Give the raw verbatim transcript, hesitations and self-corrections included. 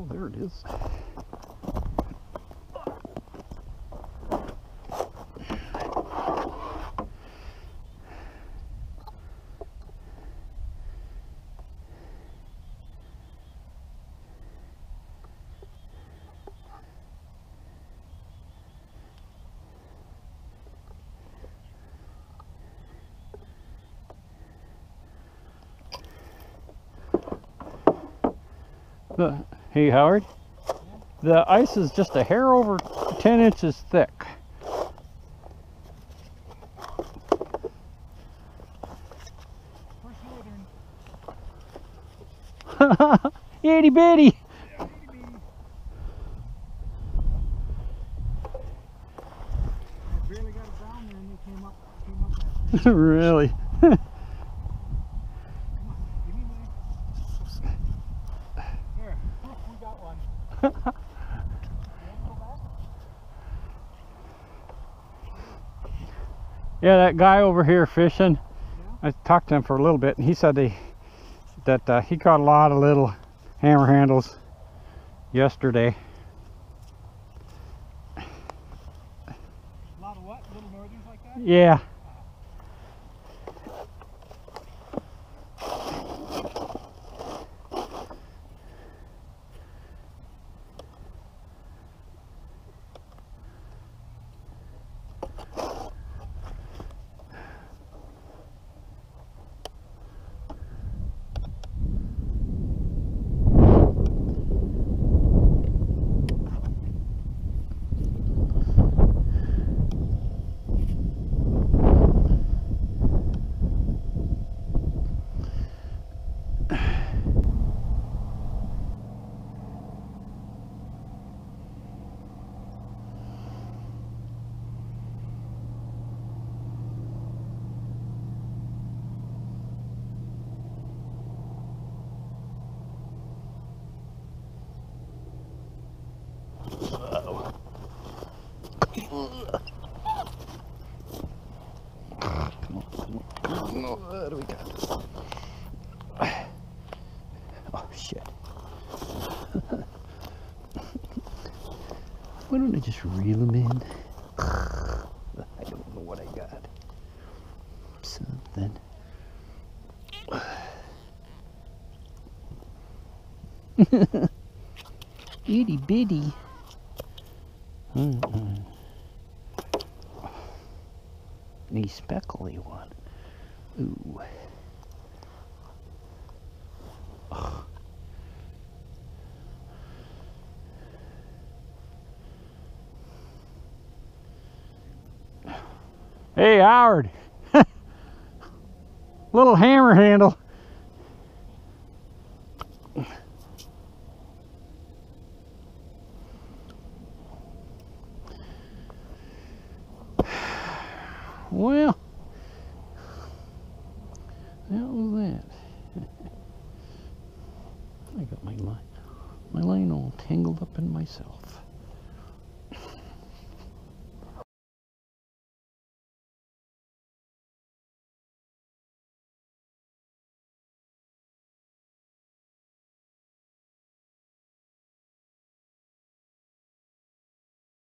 Oh, there it is. The, hey Howard, the ice is just a hair over ten inches thick. Itty bitty. Yeah, itty bitty. I barely got it down there and they came up, came up after me. Really? Here, we got one. You want to go back? Yeah, that guy over here fishing, Yeah? I talked to him for a little bit and he said he, that uh, he caught a lot of little hammer handles yesterday. A lot of what? Little northerns like that? Yeah. No, what do we got? Oh shit. Why don't I just reel them in? I don't know what I got. Something. Itty bitty. Mm-mm. A speckly one. Ooh. Oh. Hey Howard. Little hammer handle. Well, that was that. I got my line, my line all tangled up in myself.